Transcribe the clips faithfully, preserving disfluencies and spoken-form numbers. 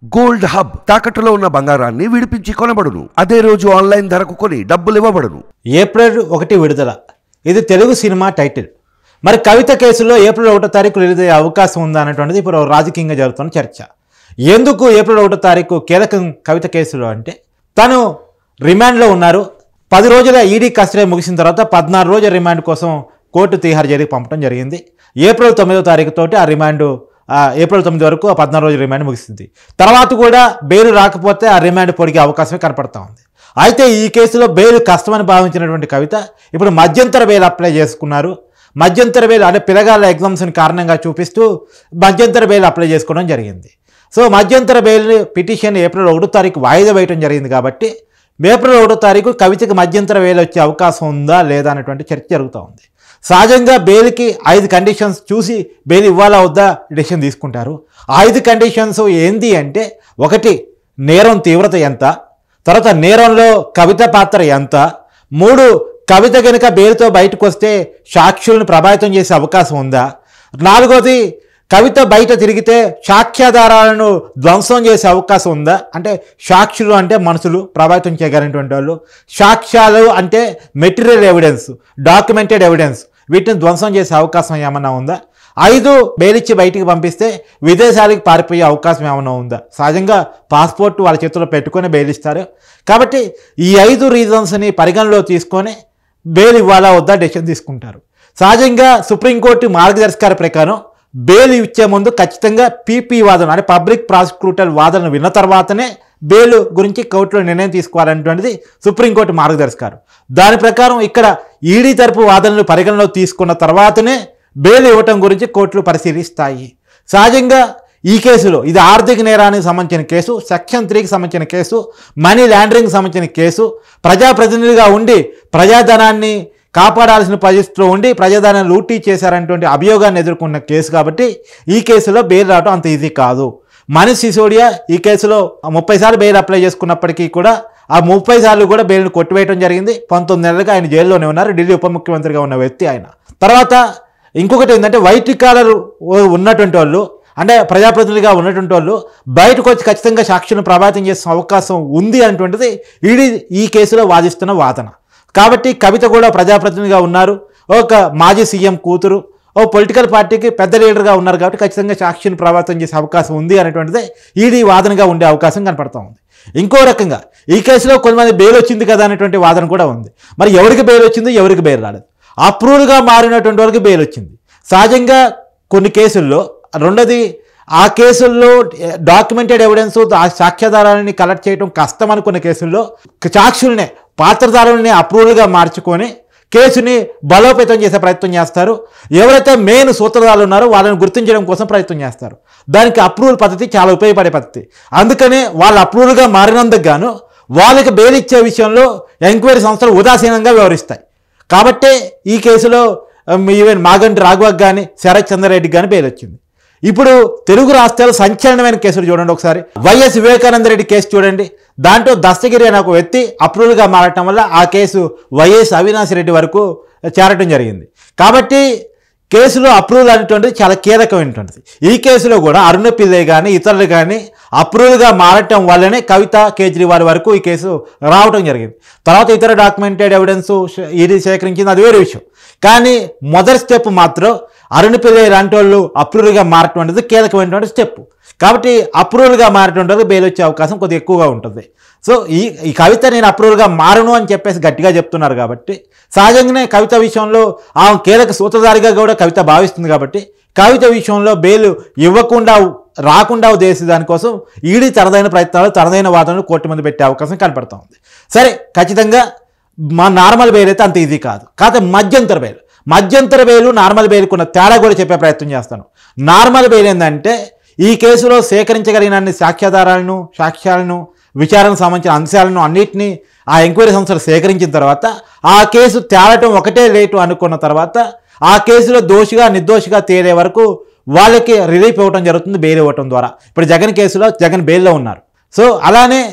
Gold hub తాకట్టులో ఉన్న బంగారాన్ని విడిపించి కొనబడును. అదే రోజు ఆన్లైన్ ధరకు కొని డబ్బులు ఇవ్వబడును. ఏప్రిల్ ఒకటి విడుదల. ఇది తెలుగు సినిమా టైటిల్. మరి కవిత కేసులో ఏప్రిల్ ఒకటో తారీఖు రిలీజ్ అయ్యే అవకాశం ఉందా అనేటువంటిది ఇప్పుడు రాజకీయంగా జరుగుతున్న చర్చ. ఎందుకు ఏప్రిల్ ఒకటో తారీఖు కీలకం కవిత కేసులో అంటే, తను రిమాండ్లో ఉన్నారు. పది రోజుల ఈడీ కస్టడీ ముగిసిన తర్వాత పద్నాలుగు రోజుల రిమాండ్ కోసం కోర్టు తీహార్ జైలుకి పంపడం జరిగింది. ఏప్రిల్ తొమ్మిదో తారీఖు తోటి ఆ రిమాండ్ ఏప్రిల్ తొమ్మిది వరకు ఆ పద్నాలుగు రోజుల రిమాండ్ ముగిస్తుంది. తర్వాత కూడా బెయిల్ రాకపోతే ఆ రిమాండ్ పొడిగే అవకాశమే కనపడతా ఉంది. అయితే ఈ కేసులో బెయిల్ కష్టమని భావించినటువంటి కవిత ఇప్పుడు మధ్యంతర బెయిల్ అప్లై చేసుకున్నారు. మధ్యంతర బెయిల్ అంటే పిల్లగాళ్ళ ఎగ్జామ్స్ని కారణంగా చూపిస్తూ మధ్యంతర బెయిల్ అప్లై చేసుకోవడం జరిగింది. సో మధ్యంతర బెయిల్ పిటిషన్ ఏప్రిల్ ఒకటో తారీఖు వాయిదా వేయడం జరిగింది. కాబట్టి ఏప్రిల్ ఒకటో తారీఖు కవితకి మధ్యంతర బెయిల్ వచ్చే అవకాశం ఉందా లేదా అనేటువంటి చర్చ జరుగుతూ ఉంది. సహజంగా బెయిల్కి ఐదు కండిషన్స్ చూసి బెయిల్ ఇవ్వాలా వద్దా డిసిషన్ తీసుకుంటారు. ఐదు కండిషన్స్ ఏంది అంటే, ఒకటి నేరం తీవ్రత ఎంత, తర్వాత నేరంలో కవిత పాత్ర ఎంత, మూడు కవిత కనుక బెయిల్తో బయటకు వస్తే సాక్షులను ప్రభావితం చేసే అవకాశం ఉందా, నాలుగోది కవిత బయట తిరిగితే సాక్ష్యాధారాలను ధ్వంసం చేసే అవకాశం ఉందా, అంటే సాక్షులు అంటే మనుషులు ప్రభావితం చేయగలిగినటువంటి వాళ్ళు, సాక్ష్యాలు అంటే మెటీరియల్ ఎవిడెన్స్ డాక్యుమెంటెడ్ ఎవిడెన్స్ వీటిని ధ్వంసం చేసే అవకాశం ఏమన్నా ఉందా, ఐదు బెయిల్ ఇచ్చి బయటికి పంపిస్తే విదేశాలకు పారిపోయే అవకాశం ఏమైనా ఉందా. సహజంగా పాస్పోర్ట్ వాళ్ళ చేతుల్లో పెట్టుకొని బెయిల్ ఇస్తారు. కాబట్టి ఈ ఐదు రీజన్స్ని పరిగణలో తీసుకొని బెయిల్ ఇవ్వాలా వద్దా డెసిషన్ తీసుకుంటారు. సహజంగా సుప్రీంకోర్టు మార్గదర్శకాల ప్రకారం బెయిల్ ఇచ్చే ముందు ఖచ్చితంగా పీపీ వాదన అంటే పబ్లిక్ ప్రాసిక్యూటర్ వాదనను విన్న తర్వాతనే బెయిల్ గురించి కోర్టులో నిర్ణయం తీసుకోవాలనేటువంటిది సుప్రీంకోర్టు మార్గదర్శకాలు. దాని ప్రకారం ఇక్కడ ఈడీ తరపు వాదనలు పరిగణలో తీసుకున్న తర్వాతనే బెయిల్ ఇవ్వటం గురించి కోర్టులు పరిశీలిస్తాయి. సహజంగా ఈ కేసులో ఇది ఆర్థిక నేరానికి సంబంధించిన కేసు, సెక్షన్ త్రీకి సంబంధించిన కేసు, మనీ లాండరింగ్కి సంబంధించిన కేసు, ప్రజాప్రతినిధిగా ఉండి ప్రజాధనాన్ని కాపాడాల్సిన పరిస్థితిలో ఉండి ప్రజాధనాన్ని లూటీ చేశారనేటువంటి అభియోగాన్ని ఎదుర్కొన్న కేసు. కాబట్టి ఈ కేసులో బెయిల్ రావడం అంత ఈజీ కాదు. మనీష్ సిసోడియా ఈ కేసులో ముప్పై సార్లు బెయిల్ అప్లై చేసుకున్నప్పటికీ కూడా ఆ ముప్పై సార్లు కూడా బెయిల్ను కొట్టివేయడం జరిగింది. పంతొమ్మిది నెలలుగా ఆయన జైల్లోనే ఉన్నారు. ఢిల్లీ ఉప ముఖ్యమంత్రిగా ఉన్న వ్యక్తి ఆయన. తర్వాత ఇంకొకటి ఏంటంటే, వైట్ కాలర్ ఉన్నటువంటి వాళ్ళు అంటే ప్రజాప్రతినిధిగా ఉన్నటువంటి వాళ్ళు బయటకు వచ్చి ఖచ్చితంగా సాక్షులను ప్రభావితం చేసే అవకాశం ఉంది అనేటువంటిది ఈడీ ఈ కేసులో వాదిస్తున్న వాదన. కాబట్టి కవిత కూడా ప్రజాప్రతినిధిగా ఉన్నారు, ఒక మాజీ సీఎం కూతురు, ఓ పొలిటికల్ పార్టీకి పెద్ద లీడర్గా ఉన్నారు. కాబట్టి ఖచ్చితంగా సాక్షిని ప్రభావితం చేసే అవకాశం ఉంది అనేటువంటిదే ఈడీ వాదనగా ఉండే అవకాశం కనపడుతూ ఉంది. ఇంకో రకంగా ఈ కేసులో కొంతమంది బెయిల్ వచ్చింది కదా అనేటువంటి వాదన కూడా ఉంది. మరి ఎవరికి బెయిల్ వచ్చింది, ఎవరికి బెయిల్ రాలేదు. అప్రూవ్డ్గా మారినటువంటి వాళ్ళకి బెయిల్ వచ్చింది. సహజంగా కొన్ని కేసుల్లో రెండోది ఆ కేసుల్లో డాక్యుమెంటెడ్ ఎవిడెన్స్ సాక్ష్యాధారాలని కలెక్ట్ చేయడం కష్టం అనుకున్న కేసుల్లో సాక్షుల్ని పాత్రధారుల్ని అప్రూవ్డ్గా మార్చుకొని కేసుని బలోపేతం చేసే ప్రయత్నం చేస్తారు. ఎవరైతే మెయిన్ సూత్రధారులు ఉన్నారో వాళ్ళని గుర్తించడం కోసం ప్రయత్నం చేస్తారు. దానికి అప్రూవల్ పద్ధతి చాలా ఉపయోగపడే పద్ధతి. అందుకనే వాళ్ళు అప్రూవల్గా మారినందుకు గాను వాళ్ళకి బెయిల్ ఇచ్చే విషయంలో ఎంక్వైరీ సంస్థలు ఉదాసీనంగా వ్యవహరిస్తాయి. కాబట్టే ఈ కేసులో ఈవెన్ మాగంటి రాఘవకి కానీ శరత్ చంద్రారెడ్డికి కానీ బెయిల్ వచ్చింది. ఇప్పుడు తెలుగు రాష్ట్రాలు సంచలనమైన కేసులు చూడండి. ఒకసారి వైఎస్ వివేకానంద రెడ్డి కేసు చూడండి. దాంట్లో దస్తగిరి అనే ఒక వ్యక్తి అప్రూవల్గా మారటం వల్ల ఆ కేసు వైఎస్ అవినాష్ రెడ్డి వరకు చేరటం జరిగింది. కాబట్టి కేసులో అప్రూవల్ అనేటువంటిది చాలా కీలకమైనటువంటిది. ఈ కేసులో కూడా అరుణ పిల్లై కానీ ఇతరులు కానీ అప్రూవల్గా మారటం వల్లనే కవిత కేజ్రీవాల్ వరకు ఈ కేసు రావడం జరిగింది. తర్వాత ఇతర డాక్యుమెంటెడ్ ఎవిడెన్స్ ఈడీ సేకరించింది, అది వేరే విషయం. కానీ మొదటి స్టెప్ మాత్రం అరుణ పిల్లై లాంటి వాళ్ళు అప్రూవల్గా మారటం అనేది కీలకమైనటువంటి స్టెప్. కాబట్టి అప్రూవల్గా మారటం వల్ల బెయిల్ వచ్చే అవకాశం కొద్దిగా ఎక్కువగా ఉంటుంది. సో ఈ ఈ కవిత నేను అప్రూవల్గా మారను అని చెప్పేసి గట్టిగా చెప్తున్నారు. కాబట్టి సహజంగానే కవిత విషయంలో ఆ కీలక సూత్రధారిగా కూడా కవిత భావిస్తుంది. కాబట్టి కవిత విషయంలో బెయిల్ ఇవ్వకుండా రాకుండా ఉద్దేశించే దానికోసం ఈడీ తనదైన ప్రయత్నాలు తనదైన వాదనలు కోర్టు ముందు పెట్టే అవకాశం కనపడుతూ ఉంది. సరే, ఖచ్చితంగా మా నార్మల్ బెయిల్ అయితే అంత ఈజీ కాదు. కాకపోతే మధ్యంతర బెయిల్ మధ్యంతర బెయిల్ నార్మల్ బెయిల్కి ఉన్న తేడా కూడా చెప్పే ప్రయత్నం చేస్తాను. నార్మల్ బెయిల్ ఏంటంటే, ఈ కేసులో సేకరించగలిగిన అన్ని సాక్ష్యాధారాలను సాక్ష్యాలను విచారణకు సంబంధించిన అంశాలను అన్నింటినీ ఆ ఎంక్వైరీ సంస్థలు సేకరించిన తర్వాత ఆ కేసు తేలటం ఒకటే లేటు అనుకున్న తర్వాత ఆ కేసులో దోషిగా నిర్దోషిగా తేలే వరకు వాళ్ళకి రిలీఫ్ ఇవ్వడం జరుగుతుంది బెయిల్ ఇవ్వటం ద్వారా. ఇప్పుడు జగన్ కేసులో జగన్ బెయిల్లో ఉన్నారు. సో అలానే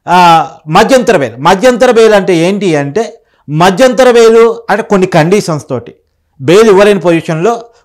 మధ్యంతర బెయిల్ మధ్యంతర బెయిల్ అంటే ఏంటి అంటే, మధ్యంతర బెయిల్ అంటే కొన్ని కండిషన్స్ తోటి బెయిల్ ఇవ్వలేని పొజిషన్లో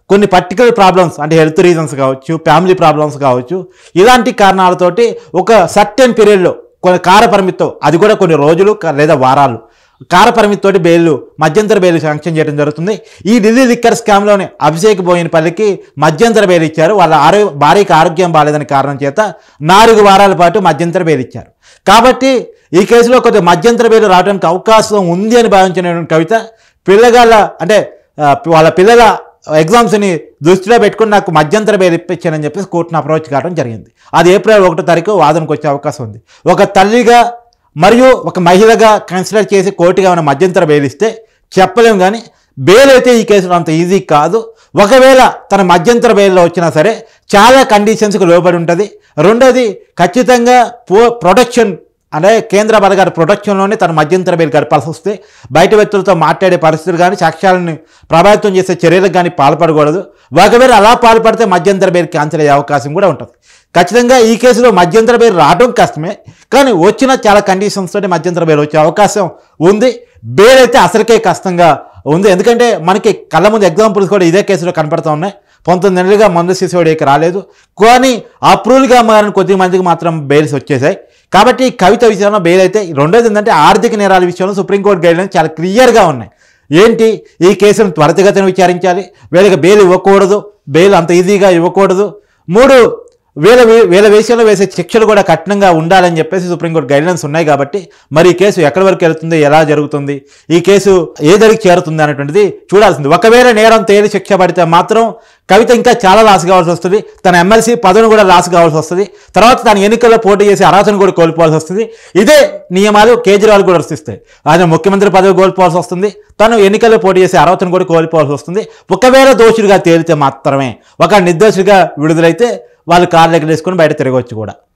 కొన్ని పర్టికులర్ ప్రాబ్లమ్స్ అంటే హెల్త్ రీజన్స్ కావచ్చు, ఫ్యామిలీ ప్రాబ్లమ్స్ కావచ్చు, ఇలాంటి కారణాలతోటి ఒక సర్టెన్ పీరియడ్లో కొన్ని కాల పరిమితితో, అది కూడా కొన్ని రోజులు లేదా వారాలు కాల పరిమితితోటి బెయిల్ మధ్యంతర బెయిల్ శాంక్షన్ చేయడం జరుగుతుంది. ఈ ఢిల్లీ లిక్కర్ స్కామ్లోనే అభిషేక్ బోయినపల్లికి మధ్యంతర బెయిల్ ఇచ్చారు. వాళ్ళ ఆరోగ్య భార్యకి ఆరోగ్యం బాగాలేదని కారణం చేత నాలుగు వారాల పాటు మధ్యంతర బెయిల్ ఇచ్చారు. కాబట్టి ఈ కేసులో కొద్దిగా మధ్యంతర బెయిల్ రావడానికి అవకాశం ఉంది అని భావించిన కవిత పిల్లగాళ్ళ అంటే వాళ్ళ పిల్లల ఎగ్జామ్స్ని దృష్టిలో పెట్టుకుని నాకు మధ్యంతర బెయిల్ ఇప్పించానని చెప్పేసి కోర్టును అప్రోచ్ కావడం జరిగింది. అది ఏప్రిల్ ఒకటో తారీఖు వాదనకు వచ్చే అవకాశం ఉంది. ఒక తల్లిగా మరియు ఒక మహిళగా కన్సిడర్ చేసి కోర్టుగా ఉన్న మధ్యంతర బెయిల్ ఇస్తే చెప్పలేము, కానీ బెయిల్ అయితే ఈ కేసులో అంత ఈజీ కాదు. ఒకవేళ తన మధ్యంతర బెయిల్లో వచ్చినా సరే చాలా కండిషన్స్కి లోబడి ఉంటుంది. రెండోది ఖచ్చితంగా పో ప్రొటెక్షన్ అంటే కేంద్ర బలగారి ప్రొటెక్షన్లోనే తన మధ్యంతర బెయిల్ గడపాల్సి వస్తే బయట వ్యక్తులతో మాట్లాడే పరిస్థితులు కానీ సాక్ష్యాలను ప్రభావితం చేసే చర్యలకు కానీ పాల్పడకూడదు. ఒకవేళ అలా పాల్పడితే మధ్యంతర బెయిల్ క్యాన్సిల్ అయ్యే అవకాశం కూడా ఉంటుంది. ఖచ్చితంగా ఈ కేసులో మధ్యంతర బెయిల్ రావడం కష్టమే, కానీ వచ్చిన చాలా కండిషన్స్ తోటి మధ్యంతర బెయిల్ వచ్చే అవకాశం ఉంది. బెయిల్ అయితే అసలుకే కష్టంగా ఉంది, ఎందుకంటే మనకి కళ్ళ ముందు ఎగ్జాంపుల్స్ కూడా ఇదే కేసులో కనపడుతూ ఉన్నాయి. పంతొమ్మిది నెలలుగా మందు సిసోడికి రాలేదు, కానీ అప్రూవల్గా మారిన కొద్ది మందికి మాత్రం బెయిల్స్ వచ్చేసాయి. కాబట్టి కవిత విషయంలో బెయిల్ అయితే. రెండోది ఏంటంటే ఆర్థిక నేరాల విషయంలో సుప్రీంకోర్టు గైడ్లైన్స్ చాలా క్లియర్గా ఉన్నాయి. ఏంటి, ఈ కేసును త్వరితగతిన విచారించాలి, వీళ్ళకి బెయిల్ ఇవ్వకూడదు, బెయిల్ అంత ఈజీగా ఇవ్వకూడదు. మూడు, వీళ్ళ వీళ్ళ విషయంలో వేసే శిక్షలు కూడా కఠినంగా ఉండాలని చెప్పేసి సుప్రీంకోర్టు గైడ్లైన్స్ ఉన్నాయి. కాబట్టి మరి ఈ కేసు ఎక్కడి వరకు వెళ్తుంది, ఎలా జరుగుతుంది, ఈ కేసు ఏ దరికి చేరుతుంది అనేటువంటిది చూడాల్సింది. ఒకవేళ నేరం తేలి శిక్ష పడితే మాత్రం కవిత ఇంకా చాలా లాస్ కావాల్సి వస్తుంది. తన ఎమ్మెల్సీ పదవిని కూడా లాస్ కావాల్సి వస్తుంది. తర్వాత తన ఎన్నికల్లో పోటీ చేసి అర్హతను కూడా కోల్పోవాల్సి వస్తుంది. ఇదే నియమాలు కేజ్రీవాల్ కూడా వర్తిస్తాయి. ఆయన ముఖ్యమంత్రి పదవి కోల్పోవాల్సి వస్తుంది, తను ఎన్నికల్లో పోటీ చేసి అర్హతను కూడా కోల్పోవాల్సి వస్తుంది. ఒకవేళ దోషుడిగా తేలితే మాత్రమే. ఒక నిర్దోషిగా విడుదలైతే వాళ్ళు కార్లు ఎగరేసుకొని బయట తిరగవచ్చు కూడా.